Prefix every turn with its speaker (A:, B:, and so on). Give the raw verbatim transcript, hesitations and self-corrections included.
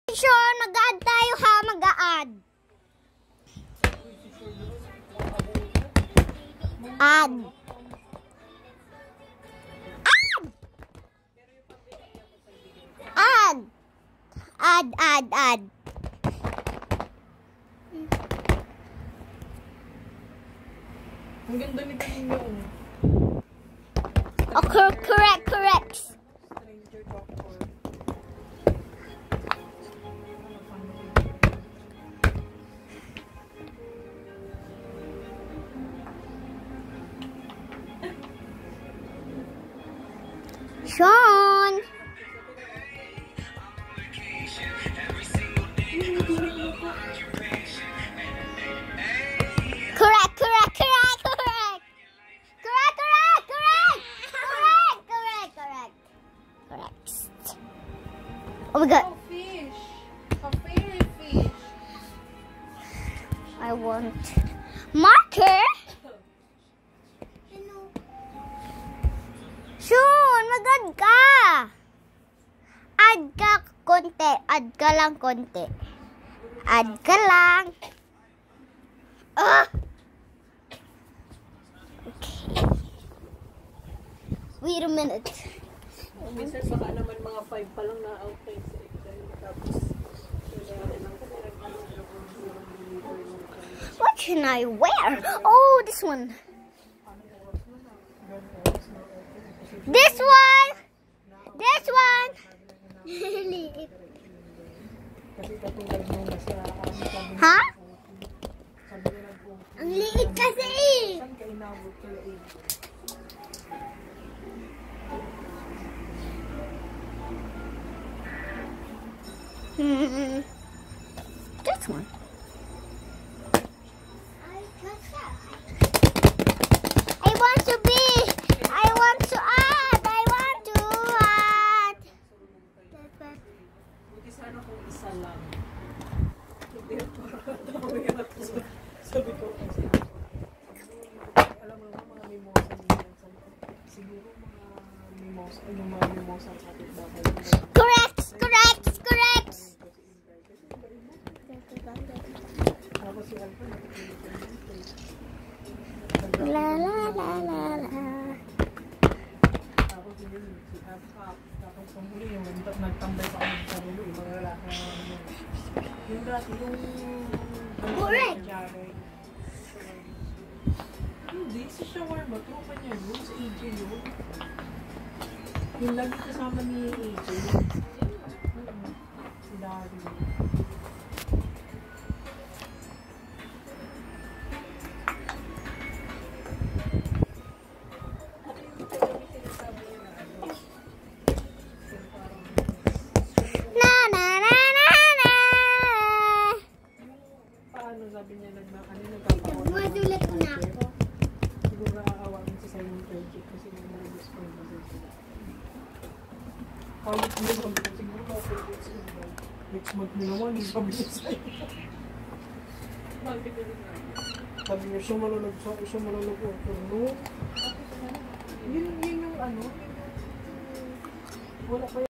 A: Sean, mag-add tayo ha, mag-add. Add. Add. Add, add, add.
B: Ang ganda ni Pino.
A: Oh, correct, correct, correct.
B: Stranger Doctor.
A: Sean. Correct, correct, correct, correct. Correct, correct, correct. Correct, correct, correct. Correct. Oh my god.
B: Oh, fish. A fairy fish.
A: I want marker. Sean, mag-add ka. Add ka konti. Add ka lang konti. Add ka lang. Ah! Okay. Wait a minute.
B: Minsan baka naman mga five pa lang na outside sa Excel. Tapos,
A: what can I wear? Oh, this one. This one. This one. Ha? Ang liit kasi. Hmm. This one. I want to be. I want to add. I want to add.
B: buti sana kung isa lang. Sabi ko, alam mo naman mga mimosa niyan. Siguro mga mimosa, yung mga mimosa sa ating bahay.
A: Correct. Correct. Correct.
B: Tapos si Alpha, nakikita
A: La la la la la.
B: tapos yun, si Alpha, tapos ang huli yung nagtambay pa kami sa rulo, yung mga lalaki na yung dati, yung
A: Correct.
B: Hindi, si Shawarma, tropa niya yun, sa A J yun. Yung lagi kasama ni A J. Si Dari.
A: Na na na na na.
B: Paano sabi niya nagma, ano, nagpapaon.
A: Madulat ko na ako.
B: Siguro nakakawagin sa Simon Project kasi may nalabas ko yung bazar sila. Pagod mo sabi ko, siguro makapagod sila. Next month mo naman, yung sabi niya sa'yo. Bakit rin na? Sabi niya, siya malulog, siya malulog ko. Pero no, yun, yun yung ano, wala pa